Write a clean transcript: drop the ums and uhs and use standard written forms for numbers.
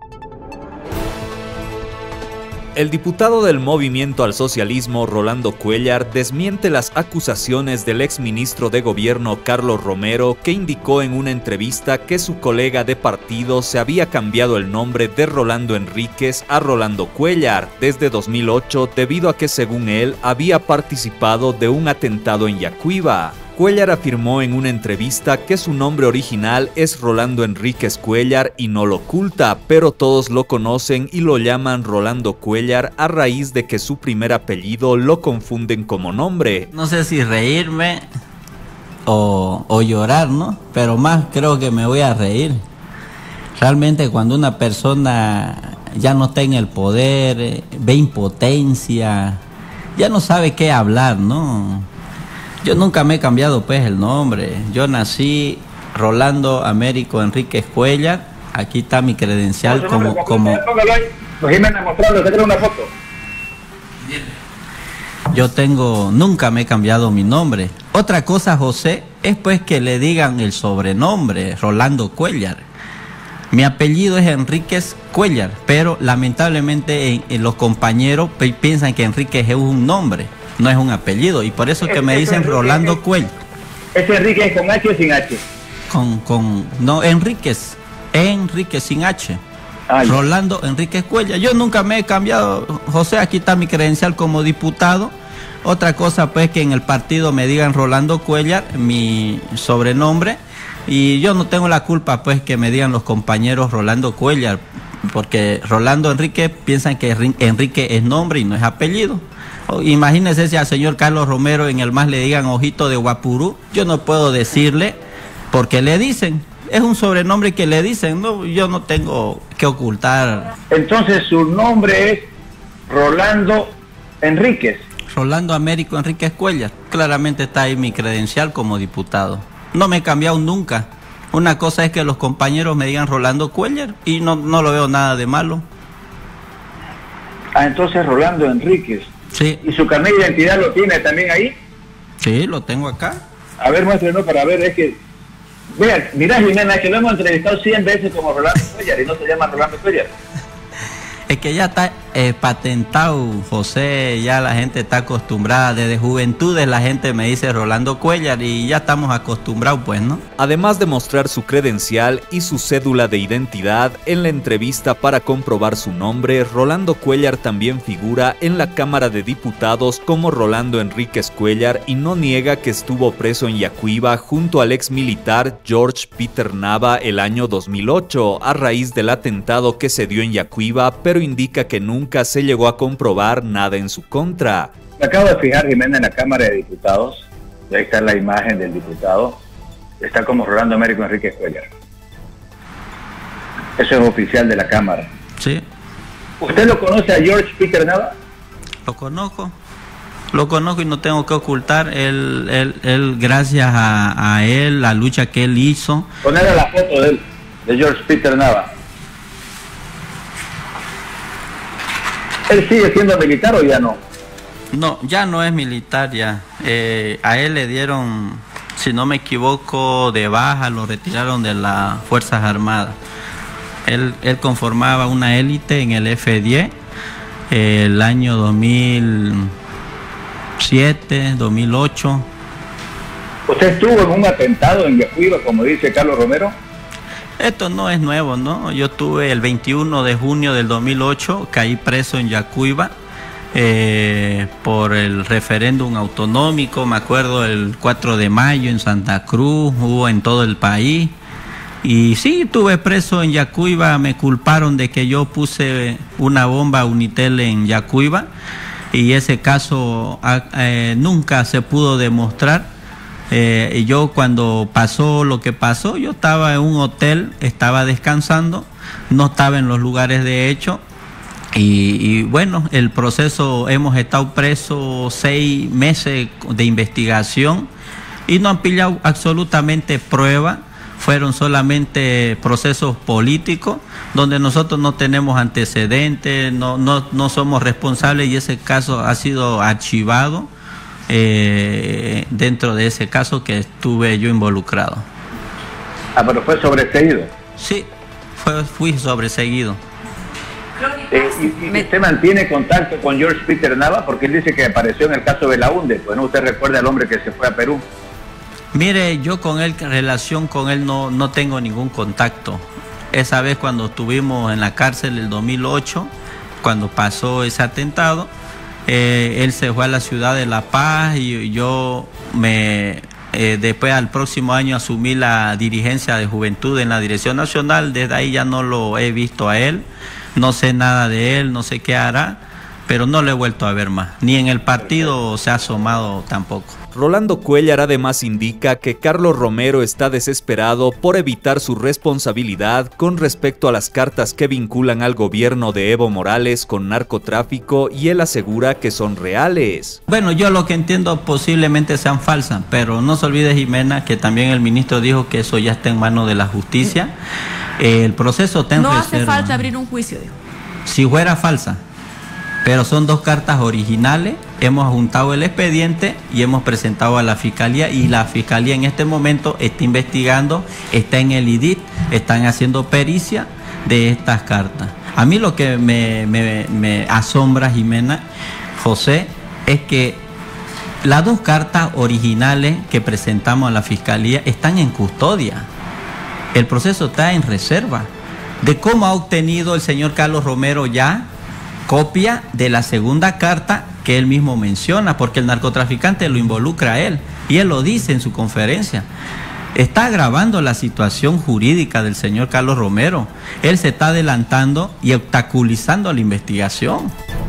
El diputado del Movimiento al Socialismo, Rolando Cuéllar, desmiente las acusaciones del exministro de Gobierno, Carlos Romero, que indicó en una entrevista que su colega de partido se había cambiado el nombre de Rolando Enríquez a Rolando Cuéllar desde 2008 debido a que, según él, había participado de un atentado en Yacuiba. Cuéllar afirmó en una entrevista que su nombre original es Rolando Enríquez Cuéllar y no lo oculta, pero todos lo conocen y lo llaman Rolando Cuéllar a raíz de que su primer apellido lo confunden como nombre. No sé si reírme o llorar, ¿no? Pero más creo que me voy a reír. Realmente cuando una persona ya no está en el poder, ve impotencia, ya no sabe qué hablar, ¿no? Yo nunca me he cambiado pues el nombre. Yo nací Rolando Américo Enríquez Cuéllar. Aquí está mi credencial como... Nunca me he cambiado mi nombre. Otra cosa, José, es pues que le digan el sobrenombre, Rolando Cuéllar. Mi apellido es Enríquez Cuéllar, pero lamentablemente los compañeros piensan que Enríquez es un nombre. No es un apellido, y por eso es que me dicen Rolando Cuéllar. ¿Ese Enríquez con H o sin H? No, Enríquez sin H. Ay. Rolando Enríquez Cuéllar. Yo nunca me he cambiado, José, aquí está mi credencial como diputado. Otra cosa pues que en el partido me digan Rolando Cuéllar, mi sobrenombre, y yo no tengo la culpa pues que me digan los compañeros Rolando Cuéllar, porque Rolando Enríquez piensan que Enrique es nombre y no es apellido. Imagínese si al señor Carlos Romero en el MAS le digan Ojito de Guapurú. Yo no puedo decirle porque le dicen. Es un sobrenombre que le dicen, ¿no? Yo no tengo que ocultar. Entonces su nombre es Rolando Enríquez. Rolando Américo Enríquez Cuéllar. Claramente está ahí mi credencial como diputado. No me he cambiado nunca. Una cosa es que los compañeros me digan Rolando Cuéllar y no lo veo nada de malo. Ah, entonces Rolando Enríquez. Sí. ¿Y su carnet de identidad lo tiene también ahí? Sí, lo tengo acá. A ver, muéstrenos para ver, es que... Vea, mirá, Jimena, es que lo hemos entrevistado 100 veces como Rolando Cuéllar y no se llama Rolando Cuéllar. Es que ya está patentado, José, ya la gente está acostumbrada, desde juventudes la gente me dice Rolando Cuéllar y ya estamos acostumbrados pues, ¿no? Además de mostrar su credencial y su cédula de identidad, en la entrevista para comprobar su nombre, Rolando Cuéllar también figura en la Cámara de Diputados como Rolando Enríquez Cuéllar y no niega que estuvo preso en Yacuiba junto al ex militar George Peter Nava el año 2008 a raíz del atentado que se dio en Yacuiba, pero indica que nunca se llegó a comprobar nada en su contra. Me acabo de fijar, Jimena, en la Cámara de Diputados, y ahí está la imagen del diputado, está como Rolando Américo Enríquez Cuéllar. Eso es oficial de la Cámara. Sí. ¿Usted lo conoce a George Peter Nava? Lo conozco y no tengo que ocultar. Él gracias a él, la lucha que él hizo. Poner la foto de él, de George Peter Nava. ¿Él sigue siendo militar o ya no? No, ya no es militar ya. A él le dieron, si no me equivoco, de baja, lo retiraron de las Fuerzas Armadas. Él conformaba una élite en el F-10 el año 2007, 2008. ¿Usted estuvo en un atentado en Yacuiba, como dice Carlos Romero? Esto no es nuevo, ¿no? Yo tuve el 21 de junio del 2008, caí preso en Yacuiba por el referéndum autonómico, me acuerdo el 4 de mayo en Santa Cruz, hubo en todo el país. Y sí, estuve preso en Yacuiba, me culparon de que yo puse una bomba Unitel en Yacuiba y ese caso nunca se pudo demostrar. Y yo cuando pasó lo que pasó, yo estaba en un hotel, estaba descansando, no estaba en los lugares de hecho y bueno, el proceso, hemos estado presos 6 meses de investigación y no han pillado absolutamente prueba, fueron solamente procesos políticos donde nosotros no tenemos antecedentes, no somos responsables y ese caso ha sido archivado. Dentro de ese caso que estuve yo involucrado. Ah, pero fue sobreseído. Sí, fui sobreseído. ¿Usted mantiene contacto con George Peter Nava? Porque él dice que apareció en el caso de Belaúnde. Pues no, usted recuerda al hombre que se fue a Perú. Mire, yo con él, relación con él no tengo ningún contacto. Esa vez cuando estuvimos en la cárcel el 2008, cuando pasó ese atentado, él se fue a la ciudad de La Paz y yo después al próximo año asumí la dirigencia de juventud en la Dirección Nacional. Desde ahí ya no lo he visto a él, no sé nada de él, no sé qué hará, pero no lo he vuelto a ver más, ni en el partido se ha asomado tampoco. Rolando Cuéllar además indica que Carlos Romero está desesperado por evitar su responsabilidad con respecto a las cartas que vinculan al gobierno de Evo Morales con narcotráfico, y él asegura que son reales. Bueno, yo lo que entiendo posiblemente sean falsas, pero no se olvide, Jimena, que también el ministro dijo que eso ya está en manos de la justicia. El proceso está en reserva. No hace falta abrir un juicio, dijo. Si fuera falsa, pero son 2 cartas originales, hemos juntado el expediente y hemos presentado a la Fiscalía, y la Fiscalía en este momento está investigando, está en el IDIT, están haciendo pericia de estas cartas. A mí lo que me asombra, Jimena, José, es que las 2 cartas originales que presentamos a la Fiscalía están en custodia. El proceso está en reserva. De cómo ha obtenido el señor Carlos Romero ya copia de la segunda carta que él mismo menciona, porque el narcotraficante lo involucra a él, y él lo dice en su conferencia. Está agravando la situación jurídica del señor Carlos Romero. Él se está adelantando y obstaculizando la investigación.